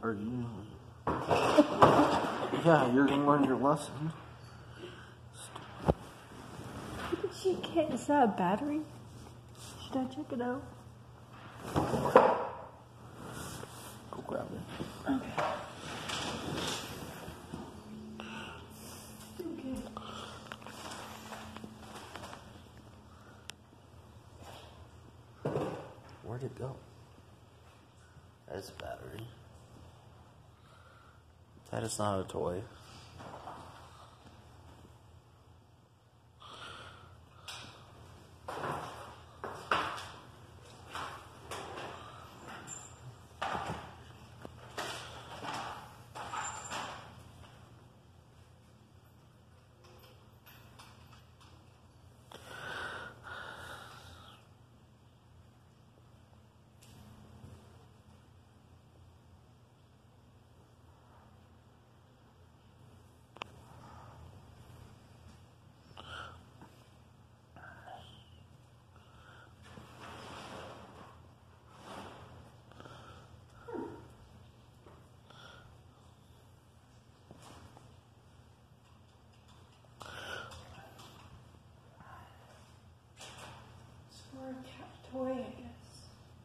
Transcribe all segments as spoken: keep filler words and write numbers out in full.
Are you? Yeah, you're gonna learn your lesson. She can't. Is that a battery? Should I check it out? Go grab it. Okay. Okay. Where'd it go? That's a battery. That is not a toy. Or a cat toy, I guess.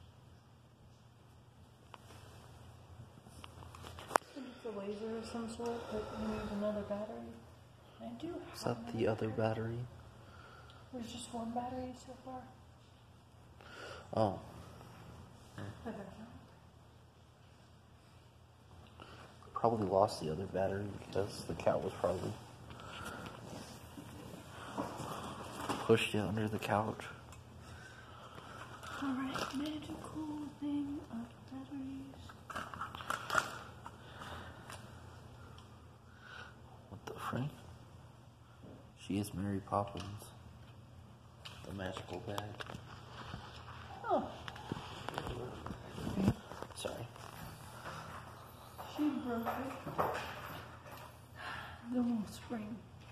I think it's a laser of some sort, but we need another battery. I do have Is that the other battery? There's just one battery so far. Oh. I don't know. Probably lost the other battery because the cat was probably pushed it under the couch. Alright, magical thing of batteries. What the frick? She is Mary Poppins. The magical bag. Oh. Sorry. She broke it. The little spring.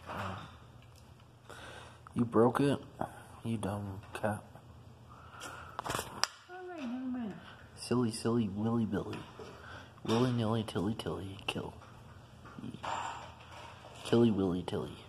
You broke it? You dumb cat. Alright, never mind. Silly, silly, willy billy. Willy nilly, tilly tilly, kill. Killy willy tilly.